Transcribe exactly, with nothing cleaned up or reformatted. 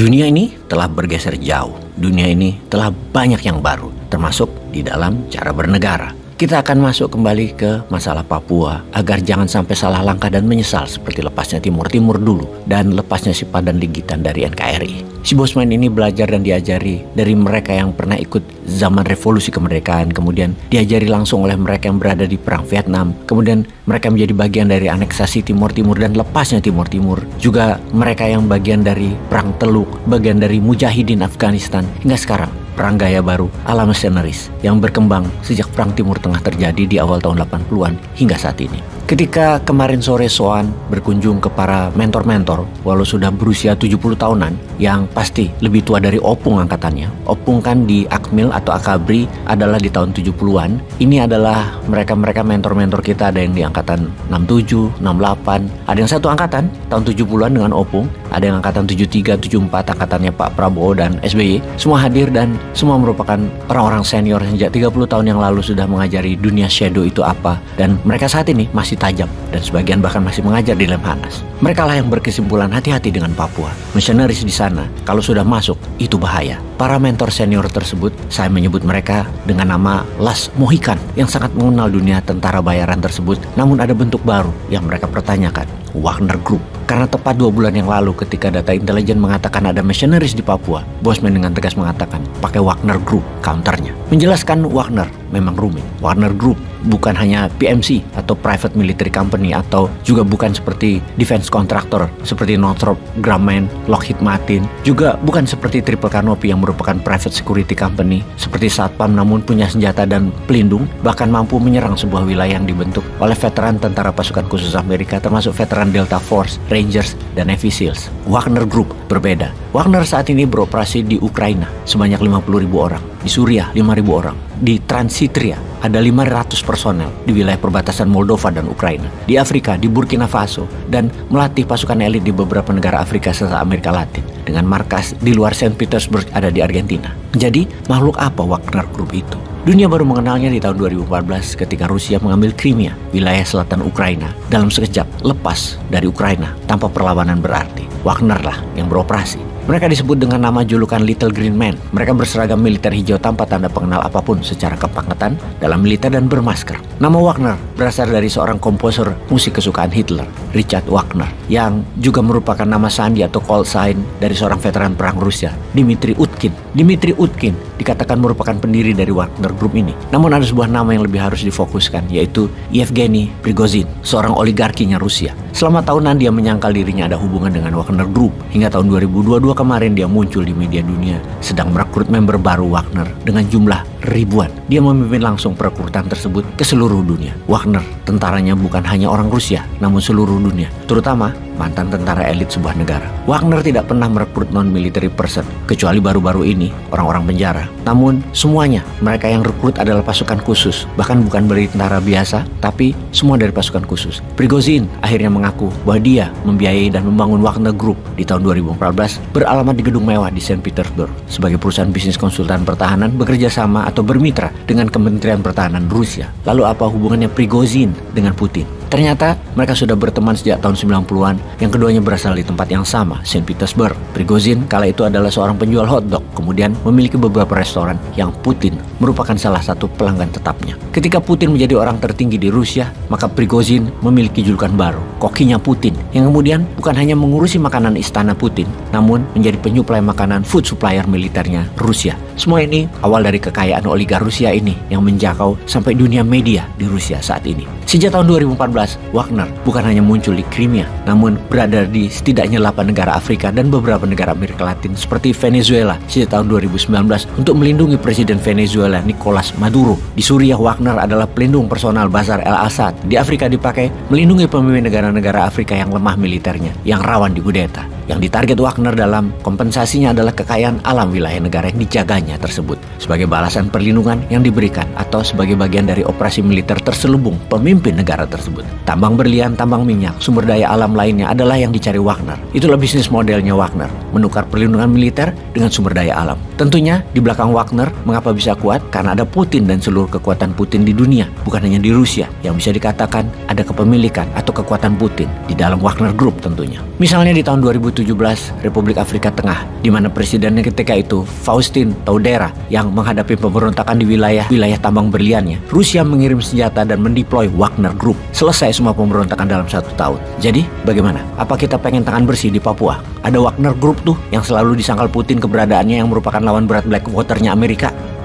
Dunia ini telah bergeser jauh. Dunia ini telah banyak yang baru, termasuk di dalam cara bernegara. Kita akan masuk kembali ke masalah Papua agar jangan sampai salah langkah dan menyesal seperti lepasnya Timur Timur dulu dan lepasnya si Padan Ligitan dari N K R I. Si Bosman ini belajar dan diajari dari mereka yang pernah ikut zaman revolusi kemerdekaan, kemudian diajari langsung oleh mereka yang berada di Perang Vietnam, kemudian mereka menjadi bagian dari aneksasi Timur Timur dan lepasnya Timur Timur, juga mereka yang bagian dari Perang Teluk, bagian dari Mujahidin Afghanistan, hingga sekarang perang gaya baru ala mercenaries yang berkembang sejak Perang Timur Tengah terjadi di awal tahun delapan puluhan hingga saat ini. Ketika kemarin sore Soan berkunjung ke para mentor-mentor, walau sudah berusia tujuh puluh tahunan, yang pasti lebih tua dari Opung angkatannya. Opung kan di Akmil atau Akabri adalah di tahun tujuh puluhan. Ini adalah mereka-mereka mentor-mentor kita, ada yang di angkatan enam puluh tujuh, enam puluh delapan, ada yang satu angkatan tahun tujuh puluhan dengan Opung, ada yang angkatan tujuh puluh tiga, tujuh puluh empat angkatannya Pak Prabowo dan S B Y. Semua hadir dan semua merupakan orang-orang senior sejak tiga puluh tahun yang lalu sudah mengajari dunia shadow itu apa, dan mereka saat ini masih tajam dan sebagian bahkan masih mengajar di Lemhanas. Mereka lah yang berkesimpulan hati-hati dengan Papua. Missionaries di sana kalau sudah masuk itu bahaya. Para mentor senior tersebut, saya menyebut mereka dengan nama Las Mohican, yang sangat mengenal dunia tentara bayaran tersebut. Namun ada bentuk baru yang mereka pertanyakan, Wagner Group. Karena tepat dua bulan yang lalu ketika data intelijen mengatakan ada missionaries di Papua, Bosman dengan tegas mengatakan pakai Wagner Group counternya. Menjelaskan Wagner memang rumit. Wagner Group bukan hanya P M C atau Private Military Company, atau juga bukan seperti defense contractor seperti Northrop Grumman, Lockheed Martin, juga bukan seperti Triple Canopy yang merupakan private security company seperti Satpam, namun punya senjata dan pelindung, bahkan mampu menyerang sebuah wilayah yang dibentuk oleh veteran tentara pasukan khusus Amerika termasuk veteran Delta Force, Rangers, dan Navy Seals. Wagner Group berbeda. Wagner saat ini beroperasi di Ukraina sebanyak lima puluh ribu orang, di Suriah lima ribu orang, di Transnistria ada lima ratus personel di wilayah perbatasan Moldova dan Ukraina, di Afrika, di Burkina Faso, dan melatih pasukan elit di beberapa negara Afrika serta Amerika Latin, dengan markas di luar Saint Petersburg ada di Argentina. Jadi, makhluk apa Wagner Group itu? Dunia baru mengenalnya di tahun dua ribu empat belas ketika Rusia mengambil Crimea, wilayah selatan Ukraina, dalam sekejap lepas dari Ukraina tanpa perlawanan berarti. Wagner lah yang beroperasi. Mereka disebut dengan nama julukan Little Green Man. Mereka berseragam militer hijau tanpa tanda pengenal apapun secara kepangkatan dalam militer dan bermasker. Nama Wagner berasal dari seorang komposer musik kesukaan Hitler, Richard Wagner, yang juga merupakan nama sandi atau call sign dari seorang veteran perang Rusia, Dmitry Utkin. Dmitry Utkin dikatakan merupakan pendiri dari Wagner Group ini. Namun ada sebuah nama yang lebih harus difokuskan, yaitu Yevgeny Prigozhin, seorang oligarkinya Rusia. Selama tahunan dia menyangkal dirinya ada hubungan dengan Wagner Group, hingga tahun dua ribu dua puluh dua kemarin dia muncul di media dunia sedang merekrut member baru Wagner dengan jumlah ribuan. Dia memimpin langsung perekrutan tersebut ke seluruh dunia. Wagner tentaranya bukan hanya orang Rusia, namun seluruh dunia, terutama mantan tentara elit sebuah negara. Wagner tidak pernah merekrut non-military person, kecuali baru-baru ini orang-orang penjara. Namun semuanya mereka yang rekrut adalah pasukan khusus, bahkan bukan dari tentara biasa, tapi semua dari pasukan khusus. Prigozhin akhirnya mengaku bahwa dia membiayai dan membangun Wagner Group di tahun dua ribu empat belas beralamat di gedung mewah di Saint Petersburg sebagai perusahaan bisnis konsultan pertahanan bekerja sama atau bermitra dengan Kementerian Pertahanan Rusia. Lalu apa hubungannya Prigozhin dengan Putin? Ternyata mereka sudah berteman sejak tahun sembilan puluhan, yang keduanya berasal di tempat yang sama, Saint Petersburg. Prigozhin kala itu adalah seorang penjual hotdog, kemudian memiliki beberapa restoran yang Putin merupakan salah satu pelanggan tetapnya. Ketika Putin menjadi orang tertinggi di Rusia, maka Prigozhin memiliki julukan baru, kokinya Putin, yang kemudian bukan hanya mengurusi makanan istana Putin, namun menjadi penyuplai makanan food supplier militernya Rusia. Semua ini awal dari kekayaan oligar Rusia ini yang menjangkau sampai dunia media di Rusia saat ini. Sejak tahun dua ribu empat belas, Wagner bukan hanya muncul di Crimea, namun berada di setidaknya delapan negara Afrika dan beberapa negara Amerika Latin seperti Venezuela sejak tahun dua ribu sembilan belas untuk melindungi Presiden Venezuela Nicolas Maduro. Di Suriah, Wagner adalah pelindung personal Bashar al-Assad. Di Afrika dipakai melindungi pemimpin negara-negara Afrika yang lemah militernya, yang rawan dikudeta. Yang ditarget Wagner dalam kompensasinya adalah kekayaan alam wilayah negara yang dijaganya tersebut, sebagai balasan perlindungan yang diberikan atau sebagai bagian dari operasi militer terselubung pemimpin negara tersebut. Tambang berlian, tambang minyak, sumber daya alam lainnya adalah yang dicari Wagner. Itulah bisnis modelnya Wagner, menukar perlindungan militer dengan sumber daya alam. Tentunya di belakang Wagner mengapa bisa kuat? Karena ada Putin dan seluruh kekuatan Putin di dunia, bukan hanya di Rusia, yang bisa dikatakan ada kepemilikan atau kekuatan Putin di dalam Wagner Group tentunya. Misalnya di tahun dua ribu tujuh tujuh belas Republik Afrika Tengah, di mana presidennya ketika itu Faustin Todera yang menghadapi pemberontakan di wilayah-wilayah tambang berliannya. Rusia mengirim senjata dan mendeploy Wagner Group. Selesai semua pemberontakan dalam satu tahun. Jadi bagaimana? Apa kita pengen tangan bersih di Papua? Ada Wagner Group tuh yang selalu disangkal Putin keberadaannya yang merupakan lawan berat Blackwater-nya Amerika.